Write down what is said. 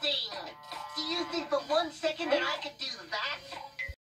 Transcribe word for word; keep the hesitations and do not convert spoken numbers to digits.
thing. Do you think for one second that I could do that?